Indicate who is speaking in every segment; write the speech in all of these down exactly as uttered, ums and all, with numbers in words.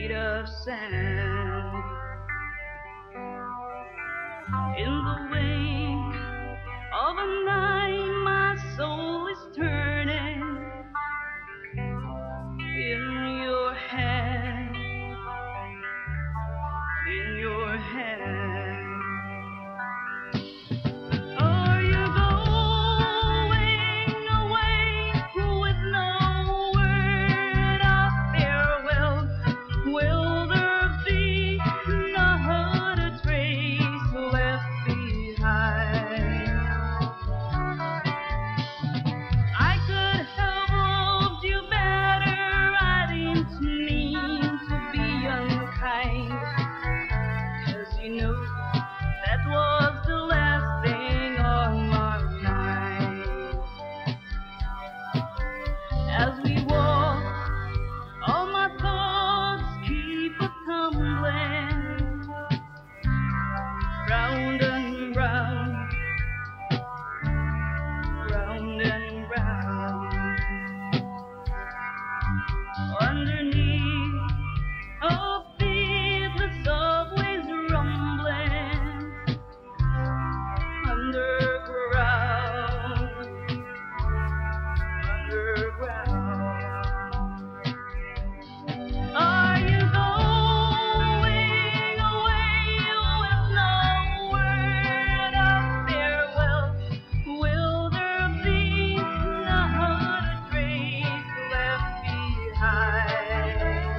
Speaker 1: made of sand. In the wake of a night, my soul is turning. In your hand, in your hand. Are you going away with no word of farewell? Will there be not a trace left behind? I could have loved you better. I didn't mean to be unkind. 'Cause you know that was the last thing on my mind. As we walk, all my thoughts keep a tumbling round and round, round and round. Underneath a beat, the subway's rumbling. Underground, underground. Are you going away with no word of farewell? Will there be not a trace left behind?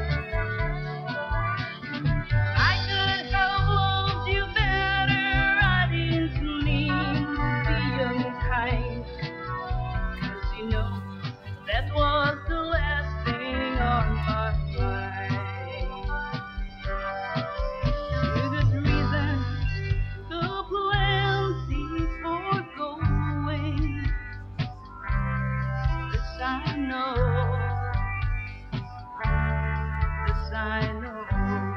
Speaker 1: I could have loved you better. I didn't mean to be unkind. 'Cause you know that was the last thing on my mind. Good reason, the plenty for going. This I know, this I know.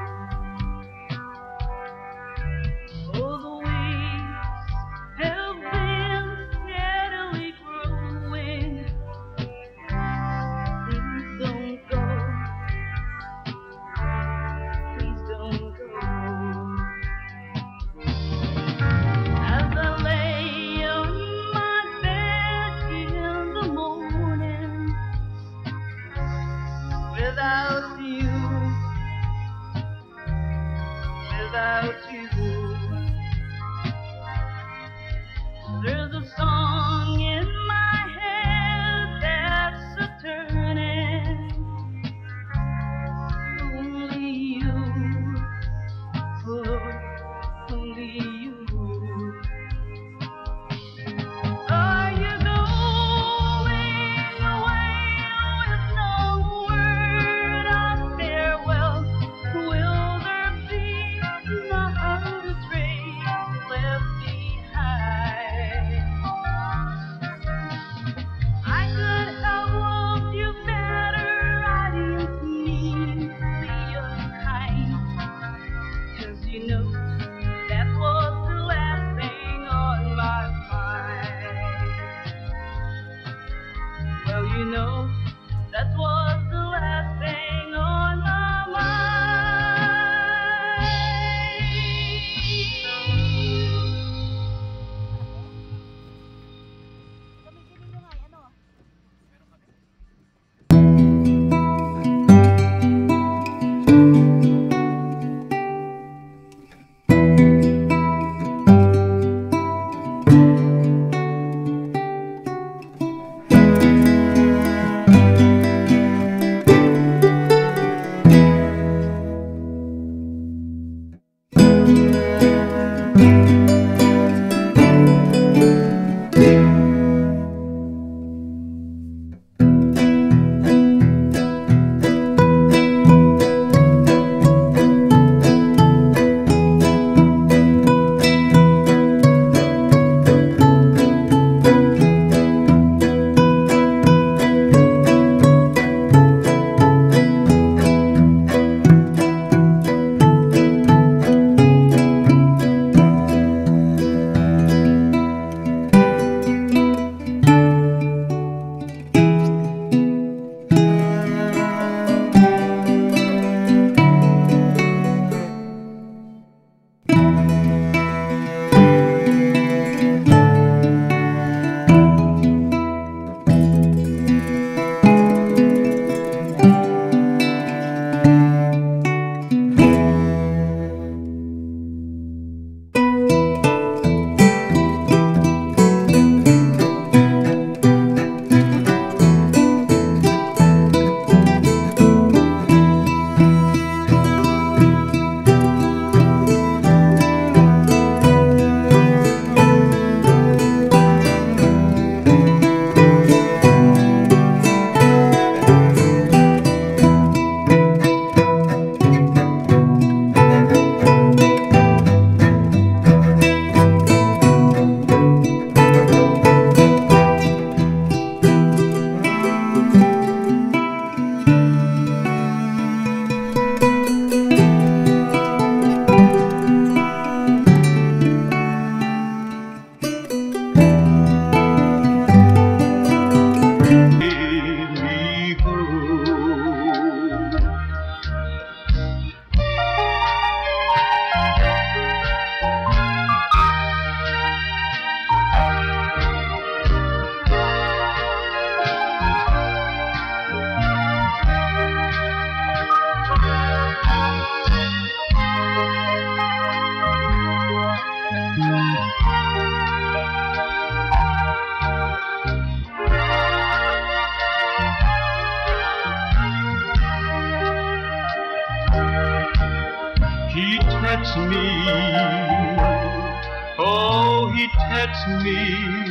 Speaker 1: Oh, the weeks have been steadily growing. Please don't go, please don't go. As I lay on my bed in the morning, without you, without you. There's a song in my head that's a turning. Only you, oh, only you. Are you going away with no word of farewell? Will there be not
Speaker 2: he texts me, oh, he texts me,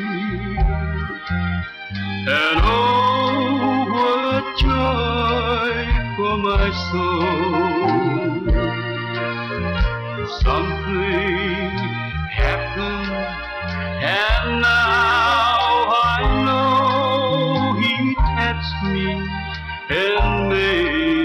Speaker 2: and oh, what joy for my soul. Something happened, and now I know he texts me and makes